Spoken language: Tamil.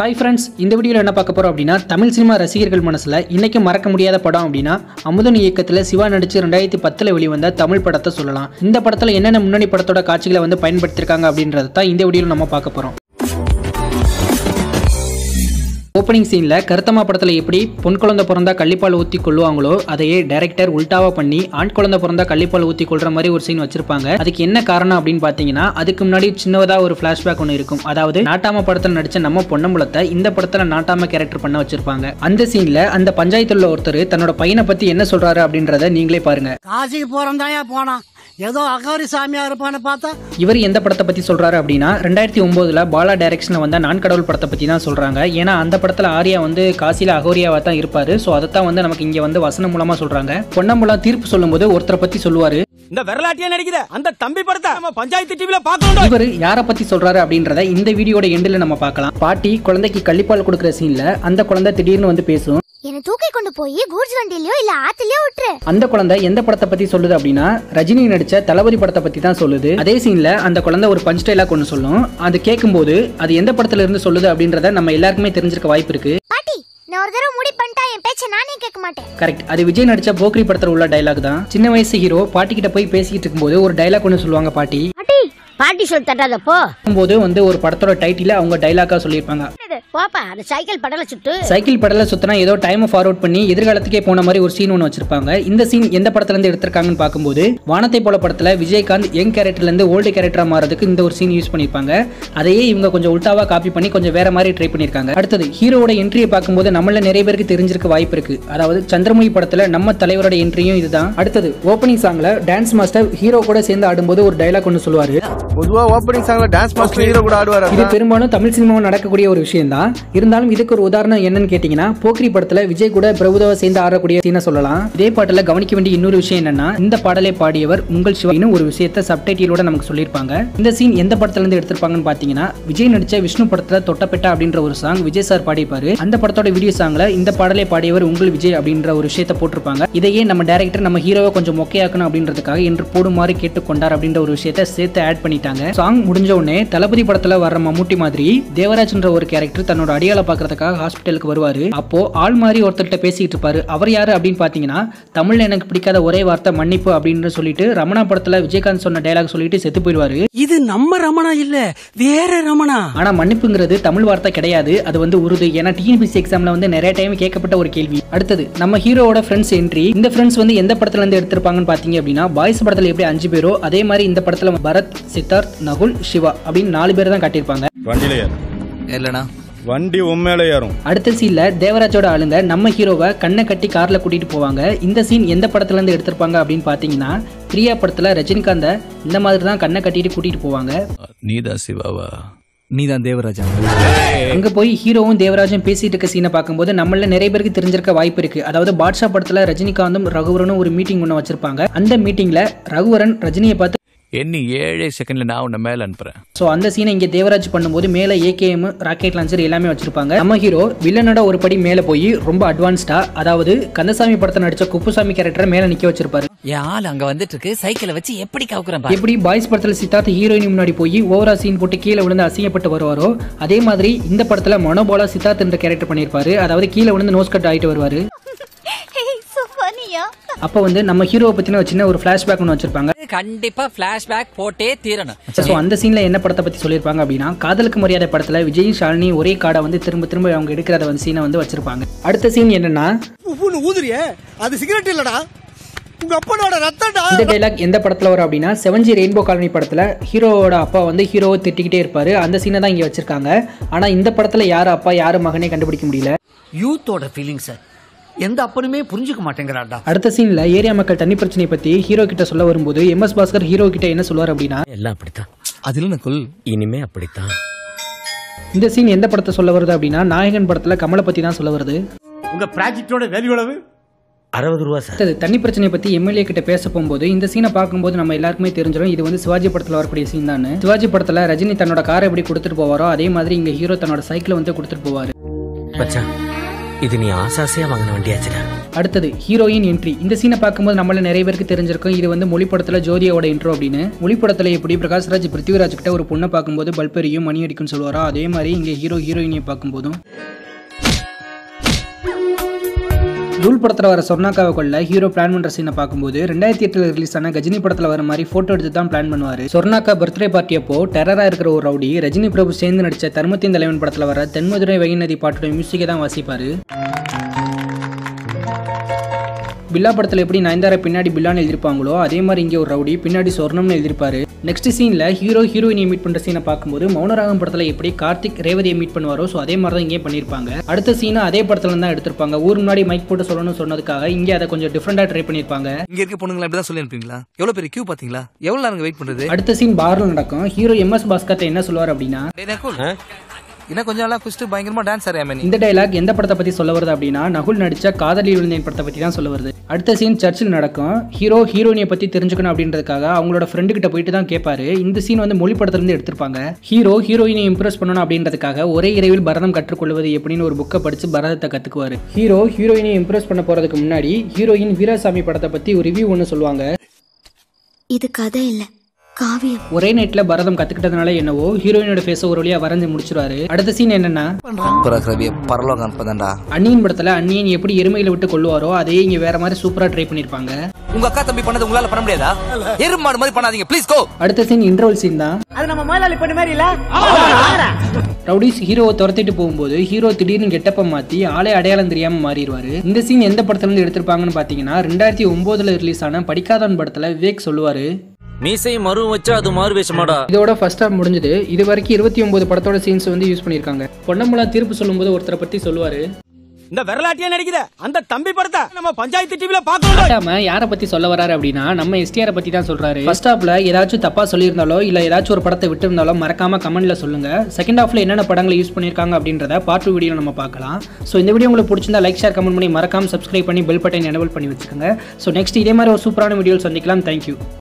ஹாய் ஃப்ரெண்ட்ஸ், இந்த வீடியோவில் என்ன பார்க்க போகிறோம் அப்படின்னா, தமிழ் சினிமா ரசிகர்கள் மனசில் இன்றைக்கி மறக்க முடியாத படம் அப்படின்னா அமுதன் இயக்கத்தில் சிவா நடித்து 2010 வெளிவந்த தமிழ் படத்தை சொல்லலாம். இந்த படத்தில் என்னென்ன முன்னணி படத்தோட காட்சிகளை வந்து பயன்படுத்தியிருக்காங்க அப்படின்றத தான் இந்த வீடியோவில் நம்ம பார்க்க போகிறோம். ஓப்பனிங் சீனில் கருத்தம்மா படத்தில் எப்படி பொன் குழந்தை பிறந்தா கள்ளிப்பால் ஊற்றி கொள்ளுவாங்களோ அதையே டைரக்டர் உல்டாவா பண்ணி ஆண் குழந்தை பிறந்தா கள்ளிப்பால் ஊற்றி கொள்ற மாதிரி ஒரு சீன் வச்சிருப்பாங்க. அதுக்கு என்ன காரணம் அப்படின்னு பார்த்தீங்கன்னா, அதுக்கு முன்னாடி சின்னதாக ஒரு ஃபிளாஷ்பேக் ஒன்று இருக்கும். அதாவது நாட்டாம படத்தில் நடித்த நம்ம பொன்னம்பலத்தை இந்த படத்தில் நாட்டாம கேரக்டர் பண்ண வச்சிருப்பாங்க. அந்த சீனில் அந்த பஞ்சாயத்துல ஒருத்தர் தன்னோட பையனை பற்றி என்ன சொல்றாரு அப்படின்றத நீங்களே பாருங்க. காசிக்கு போறோம் போனா ஏதோ அகோரி சாமியா இருப்பான்னு பார்த்தா இவர் எந்த படத்தை பத்தி சொல்றாரு அப்படின்னா, 2009 பாலா டைரக்ஷன்ல வந்த நான் கடவுள் படத்தை பத்தி தான் சொல்றாங்க. ஏன்னா அந்த படத்துல ஆர்யா வந்து காசில அகோரியாவா தான் இருப்பாரு. சோ அதைத்தான் வந்து நமக்கு இங்க வந்து வசனம் மூலமா சொல்றாங்க. பொன்னம்பலம் தீர்ப்பு சொல்லும்போது ஒருத்தரை பத்தி சொல்லுவாரு, இந்த வரலாற்றிய நடிக்கிற அந்த தம்பி படத்தை நம்ம பஞ்சாயத்து டிவில பார்க்கணும். இவர் யாரை பத்தி சொல்றாரு அப்படின்றத இந்த வீடியோட எண்டில் நம்ம பார்க்கலாம். பாட்டி குழந்தைக்கு கள்ளிப்பால் கொடுக்குற சீன்ல அந்த குழந்தை திடீர்னு வந்து பேசும், என்ன தூக்கி கொண்டு போய் கூர்ஜ் வண்டிலயோ இல்ல ஆத்துலயோ விட்டுரு. அந்த குழந்தை எந்த படத்தை பத்தி சொல்லுது அப்படின்னா, ரஜினி நடிச்ச தளபதி படத்தை பத்தி தான் சொல்லுது. அதே சீன்ல அந்த குழந்தை ஒரு பஞ்ச் டைலாக் ஒன்னு சொல்லும். அது கேட்கும்போது அது எந்த படத்துல இருந்து சொல்லுது அப்படின்றத நம்ம எல்லாருக்குமே தெரிஞ்சிருக்க வாய்ப்பு இருக்கு. பாட்டி, நான் ஒரு தடவை முடி பண்ணிட்டா என் பேச்ச நானே கேட்க மாட்டேன். கரெக்ட், அது விஜய் நடிச்ச போக்ரி படத்துல உள்ள டைலாக் தான். சின்ன வயசு ஹீரோ பாட்டி கிட்ட போய் பேசிட்டு இருக்கும்போது ஒரு டைலாக் ஒன்னு சொல்லுவாங்க. பாட்டி பாட்டி சொல்லி தட்டாதப்போ போது வந்து ஒரு படத்தோட டைட்டில அவங்க டைலாக்கா சொல்லியிருப்பாங்க. போப்பா அந்த சைக்கிள் படல சுட்டு சைக்கிள் படல சுத்தினா ஏதோ டைம் ஃபார்வர்ட் பண்ணி எதிர்காலத்துக்கே போன மாதிரி ஒரு சீன் ஒன்று வச்சிருப்பாங்க. இந்த சீன் எந்த படத்துல இருந்து எடுத்திருக்காங்கன்னு பார்க்கும்போது, வானத்தை போல படத்துல விஜயகாந்த் யங் கேரக்டர்ல இருந்து ஓல்டு கேரக்டரா மாறதுக்கு இந்த ஒரு சீன் யூஸ் பண்ணிருப்பாங்க. அதையே இவங்க கொஞ்சம் உல்டாவா காப்பி பண்ணி கொஞ்சம் வேற மாதிரி ட்ரை பண்ணிருக்காங்க. அடுத்தது ஹீரோட என்ட்ரியை பார்க்கும்போது நம்மள நிறைய பேருக்கு தெரிஞ்சிருக்க வாய்ப்பு இருக்கு. அதாவது சந்திரமுகி படத்துல நம்ம தலைவரோட என்ட்ரியும் இதுதான். அடுத்தது ஓப்பனிங் சாங்ல டான்ஸ் மாஸ்டர் ஹீரோ கூட சேர்ந்து ஆடும்போது ஒரு டைலாக் ஒன்று சொல்லுவாரு. பொதுவா ஓப்பனிங் சாங்ல டான்ஸ் மாஸ்டர் ஹீரோ கூட ஆடுவாரு. இது பெரும்பாலும் தமிழ் சினிமாவில் நடக்கக்கூடிய ஒரு விஷயம் தான். இருந்தாலும் இதுக்கு ஒரு உதாரணம் என்னன்னு கேட்டீங்கன்னா, போக்ரி படத்துல விஜய் கூட பிரபுதேவா சேர்ந்து ஆடக்கூடிய சீனை சொல்லலாம். இதே பாட்டுல கவனிக்க வேண்டிய இன்னொரு விஷயம் என்னன்னா, இந்த பாடலை பாடியவர் உங்கள் சிவா ஒரு விஷயத்தை சப்டைட்டிலோட நமக்கு சொல்லியிருப்பாங்க. இந்த சீன் எந்த படத்துல இருந்து எடுத்திருப்பாங்கன்னு பாத்தீங்கன்னா, விஜய் நடிச்ச விஷ்ணு படத்துல தொட்டப்பெட்டா அப்படின்ற ஒரு சாங் விஜய் சார் பாடிப்பாரு. அந்த படத்தோட வீடியோ சாங்ல இந்த பாடலை பாடியவர் உங்கள் விஜய் அப்படின்ற ஒரு விஷயத்தை போட்டிருப்பாங்க. இதையே நம்ம டைரக்டர் நம்ம ஹீரோவை கொஞ்சம் மொக்கையாக்கணும் அப்படின்றதுக்காக என்று போடுமாறு கேட்டுக்கொண்டார் அப்படின்ற ஒரு விஷயத்தை சேர்த்து ஆட் பண்ணிட்டாங்க. சாங் முடிஞ்ச உடனே தளபதி படத்துல வர்ற மம்முட்டி மாதிரி தேவராஜ்ன்ற ஒரு கேரக்டர் தன்னோட அடியாளை பார்க்கறதுக்காக ஹாஸ்பிட்டலுக்கு வருவாரு. அப்போ ஆள் மாதிரி ஒருத்தர்கிட்ட பேசிட்டு இருப்பாரு. அவர் யாரு அப்படின்னு பாத்தீங்கன்னா, தமிழ்ல எனக்கு பிடிக்காத ஒரே வார்த்தை மன்னிப்பு அப்படின்னு சொல்லிட்டு ரமணா படத்துல விஜயகாந்த் சொன்ன டைலாக் சொல்லிட்டு செத்து போயிடுவாரு. இது நம்ம ரமணா இல்ல, வேற ரமணா. ஆனா மன்னிப்புங்கிறது தமிழ் வார்த்தை கிடையாது, அது வந்து உருது. ஏன்னா டிஎன்பிஎஸ்சி எக்ஸாம்ல வந்து நிறைய டைம் கேட்கப்பட்ட ஒரு கேள்வி. அடுத்தது நம்ம ஹீரோவோட ஃப்ரெண்ட்ஸ் என்ட்ரி. இந்த ஃப்ரெண்ட்ஸ் வந்து எந்த படத்துல இருந்து எடுத்திருப்பாங்கன்னு பாத்தீங்க அப்படின்னா, பாய்ஸ் படத்துல எப்படி 5 பேரோ அதே மாதிரி இந்த படத்துல பரத், சித்தார்த், நகுல், சிவா அப்படின்னு 4 பேர் தான் காட்டியிருப்பாங்க. வண்டி உண்மையில ஏறும். அடுத்த சீன்ல தேவராஜோட ஆளுங்க நம்ம ஹீரோவை கண்ணை கட்டி கார்ல கூட்டிட்டு போவாங்க. இந்த சீன் எந்த படத்துல இருந்து எடுத்திருப்பாங்க அப்படின்னு பாத்தீங்கன்னா, பிரியா படத்துல ரஜினிகாந்த இந்த மாதிரி தான் கண்ணை கட்டிட்டு கூட்டிட்டு போவாங்க. நீதான் சிவாவா? நீதான் தேவராஜா? அங்க போய் ஹீரோவும் தேவராஜும் பேசிட்டு இருக்க சீனை பார்க்கும்போது நம்மள நிறைய பேருக்கு தெரிஞ்சிருக்க வாய்ப்பு இருக்கு. அதாவது பாட்ஷா படத்துல ரஜினிகாந்தும் ரகுவரனும் ஒரு மீட்டிங் ஒன்று வச்சிருப்பாங்க. அந்த மீட்டிங்ல ரகுவரன் ரஜினியை பார்த்து என்ன 7 செகண்ட்ல நான் உன்னை மேல அனுப்புறேன். சோ அந்த சீனை இங்க தேவராஜ் பண்ணும்போது மேல AKM ராக்கெட் லான்ச்சர் எல்லாமே வச்சிருப்பாங்க. நம்ம ஹீரோ வில்லனோட ஒரு படி மேல போய் ரொம்ப அட்வான்ஸ்டா, அதாவது கந்தசாமி படத்தை நடிச்ச குப்புசாமி கேரக்டரை மேல நிக்க வச்சிருப்பாரு. என் ஆள் அங்க வந்துட்டு இருக்கு, சைக்கிளை வச்சு எப்படி கவுக்குறேன். எப்படி பாய்ஸ் படத்துல சித்தார்த் ஹீரோயின் முன்னாடி போய் ஓவரா சீன் போட்டு கீழே விழுந்து அசிங்கப்பட்டு வருவாரோ, அதே மாதிரி இந்த படத்துல மனோபாலா சித்தார்த் என்ற கேரக்டர் பண்ணிருப்பாரு. அதாவது கீழே விழுந்து நோஸ் கட் ஆயிட்டு வருவாரு. அப்ப வந்து நம்ம ஹீரோவை பத்தின சின்ன ஒரு பிளாஷ்பேக் ஒன்று வச்சிருப்பாங்க. கண்டிப்பா பிளாஷ்பேக் போட்டே தீரணும். சோ அந்த சீன்ல என்ன படத்தை பத்தி சொல்லிருப்பாங்க அப்படின்னா, காதலுக்கு மரியாதை படத்துல விஜய் ஷாலினி ஒரே காடை வந்து திரும்ப திரும்ப அவங்க எடுக்கிறத வந்து சீனை வந்து வச்சிருப்பாங்க. அடுத்த சீன் என்னன்னா, ஊதுறியே அது சிகரெட் இல்லடா, உங்க அப்பனோட ரத்தம்டா. இந்த டைலாக் எந்த படத்துல வரும் அப்படின்னா, 7G ரெயின்போ காலனி படத்துல ஹீரோவோட அப்பா வந்து ஹீரோவை திட்டிக்கிட்டே இருப்பாரு. அந்த சீனை தான் இங்க வச்சிருக்காங்க. ஆனா இந்த படத்துல யாரு அப்பா யாரு மகனே கண்டுபிடிக்க முடியல. யூத்தோட ஃபீலிங்ஸ் எந்த அப்பனுமே புரிஞ்சுக்க மாட்டேங்கிறாடா. அடுத்த சீன்ல ஏரியா மக்கள் தண்ணி பிரச்சனை பத்தி ஹீரோ கிட்ட சொல்ல வரும்போது MS பாஸ்கர் ஹீரோ கிட்ட என்ன சொல்வார் அப்படின்னா, எல்லாம் அப்படித்தான், அதுல நக்குல் இனிமே அப்படித்தான். இந்த சீன் எந்த படத்தை சொல்ல வருது அப்படின்னா, நாயகன் படத்துல கமலை பத்தி தான் சொல்ல வருது. உங்க ப்ராஜெக்டோட வேல்யூ எவ்வளவு? 60 ரூபா சார். அடுத்தது தண்ணி பிரச்சனை பத்தி MLA கிட்ட பேச போகும்போது இந்த சீனை பார்க்கும்போது நம்ம எல்லாருக்குமே தெரிஞ்சிடும் இது வந்து சிவாஜி படத்துல வரக்கூடிய சீன் தான். சிவாஜி படத்துல ரஜினி தன்னோட காரை எப்படி கொடுத்துட்டு போவாரோ அதே மாதிரி இங்க ஹீரோ தன்னோட சைக்கிளை வந்து கொடுத்துட்டு போவாரு. இது நீ ஆசாசையா வாங்கின வண்டியாச்சுடா. அடுத்தது ஹீரோயின் என்ட்ரி. இந்த சீனை பார்க்கும்போது நம்மள நிறைய பேருக்கு தெரிஞ்சிருக்கும் இது வந்து மொழிப்படத்துல ஜோதியாவோட இன்ட்ரோ அப்படின்னு. மொழிப்படத்துல எப்படி பிரகாஷ்ராஜ் பிருத்திவிராஜ் கிட்ட ஒரு பொண்ணை பார்க்கும்போது பல்பெரியும் மணி அடிக்கும்னு சொல்லுவாரோ அதே மாதிரி இங்க ஹீரோயினியை பார்க்கும்போதும் தூள் படத்துல வர சொர்ணாக்காவை கொள்ள ஹீரோ பிளான் பண்ற சீனை பார்க்கும்போது 2008 ரிலீஸ் ஆன கஜினி படத்துல வர மாதிரி போட்டோ எடுத்து தான் பிளான் பண்ணுவாரு. சொர்ணாக்கா பர்த்டே பார்ட்டி அப்போ டெரரா இருக்கிற ஒரு ரவுடி ரஜினி பிரபு சேர்ந்து நடிச்ச தர்மத்தின் தலைவன் படத்துல வர தென்மதுரை வைநதி பாட்டோட மியூசிக்கை தான் வாசிப்பாரு. பில்லா படத்துல எப்படி நயன்தாரா பின்னாடி பில்லான்னு எழுதிருப்பாங்களோ அதே மாதிரி இங்கே ஒரு ரவுடி பின்னாடி சொர்ணம்னு எழுதிருப்பாரு. நெக்ஸ்ட் சீன்ல ஹீரோயினியை மீட் பண்ற சீனை பார்க்கும்போது மௌனராகம் படத்துல எப்படி கார்த்திக் ரேவதியை மீட் பண்ணுவாரோ அதே மாதிரி தான் இங்கே பண்ணிருப்பாங்க. அடுத்த சீனை அதே படத்துல தான் எடுத்திருப்பாங்க. ஊர் முன்னாடி மைக் போட்டு சொல்லணும்னு சொன்னதுக்காக இங்கே அதை கொஞ்சம் டிஃபரெண்டா ட்ரை பண்ணிருப்பாங்க. இங்க இருக்க பொண்ணுங்களா இப்படிதான் சொல்லி அனுப்புவீங்களா? எவ்வளவு பெரிய கியூ பாத்தீங்களா? எவ்வளவு நேரம் வெயிட் பண்றது? அடுத்த சீன் பார்ல நடக்கும். ஹீரோ MS பாஸ்கர் என்ன சொல்லுவார் அப்படின்னா, இன்னும் கொஞ்சம் நாளா குஸ்ட் பயங்கரமா டான்ஸ் ஆறியாமே. இந்த டைலாக் எந்த படத்தை பத்தி சொல்ல வருது அப்படின்னா நகுல் நடிச்ச காதலில் விழுந்தேன் படத்தை பத்தி தான் சொல்ல வருது. அடுத்த சீன் சர்ச்சில் நடக்கும். ஹீரோயினியை பத்தி தெரிஞ்சுக்கணும் அப்படின்றதுக்காக அவங்களோட ஃப்ரெண்டு கிட்ட போயிட்டு தான் கேட்பாரு. இந்த சீன் வந்து மொழி படத்துல இருந்து எடுத்திருப்பாங்க. ஹீரோயினை இம்ப்ரெஸ் பண்ணணும் அப்படின்றதுக்காக ஒரே இரவில் பரதம் கற்றுக்கொள்வது எப்படின்னு ஒரு புக்கை படிச்சு பரதத்தை கத்துக்குவாரு. ஹீரோயினை இம்ப்ரெஸ் பண்ண போறதுக்கு முன்னாடி ஹீரோயின் வீராசாமி படத்தை பத்தி ஒரு ரிவ்யூ ஒன்னு சொல்லுவாங்க. இது கதை இல்ல, காவியம். ஒரே நைட்ல பரதம் கத்துக்கிட்டதுனால என்னவோ ஹீரோயினோட ஃபேஸ ஒரு வழியா வரைஞ்சு முடிச்சிருவாரு. அடுத்த சீன் என்னன்னா பரலோகம் அனுப்பதான்டா. அண்ணியின் படத்துல அண்ணியன் எப்படி எருமையில விட்டு கொள்ளுவாரோ அதே இங்க வேற மாதிரி சூப்பரா ட்ரை பண்ணிருப்பாங்க. உங்க அக்கா தம்பி பண்ணது உங்களால பண்ண முடியாதா? எருமாடு மாதிரி பண்ணாதீங்க ப்ளீஸ் கோ. அடுத்த சீன் இன்ட்ரோல் சீன் தான். அது நம்ம முதலாளி பண்ண மாதிரி இல்ல. ரவுடிஸ் ஹீரோவை துரத்திட்டு போகும்போது ஹீரோ திடீர்னு கெட்டப்ப மாத்தி ஆளே அடையாளம் தெரியாம மாறிடுவாரு. இந்த சீன் எந்த படத்துல இருந்து எடுத்திருப்பாங்கன்னு பாத்தீங்கன்னா 2009 ரிலீஸ் ஆன படிக்காதவன் படத்துல விவேக் சொல்லுவாரு, மீசையும் மருவும் வச்சா அது மாறு வேஷமாடா. இதோட ஃபர்ஸ்ட் ஹாஃப் முடிஞ்சது. இது வரைக்கும் 29 படத்தோட சீன்ஸ் வந்து யூஸ் பண்ணிருக்காங்க. பொன்னம்பலா தீர்ப்பு சொல்லும்போது ஒருத்தரை பத்தி சொல்லுவாரு, இந்த விரலாட்டியா நடிக்கிற அந்த தம்பி படத்தை நம்ம பஞ்சாயத்து டிவில பாக்கணும். யாரை பத்தி சொல்ல வராரு அப்படின்னா நம்ம எஸ்டிஆர் பத்தி தான் சொல்றாரு. ஃபர்ஸ்ட் ஹாஃப்ல ஏதாச்சும் தப்பா சொல்லியிருந்தாலோ இல்ல ஏதாச்சும் ஒரு படத்தை விட்டு இருந்தாலோ மறக்காம கமெண்ட்ல சொல்லுங்க. செகண்ட் ஹாஃப்ல என்னென்ன படங்களை யூஸ் பண்ணிருக்காங்க அப்படின்றத பார்ட் 2 வீடியோ நம்ம பார்க்கலாம். ஸோ இந்த வீடியோ உங்களுக்கு பிடிச்சிருந்தா லைக் ஷேர் கமெண்ட் பண்ணி மறக்காம சப்ஸ்கிரைப் பண்ணி பெல் பட்டன் எனேபிள் பண்ணி வச்சுக்கோங்க. ஸோ நெக்ஸ்ட் இதே மாதிரி ஒரு சூப்பரான வீடியோ சந்திக்கலாம். தேங்க்யூ.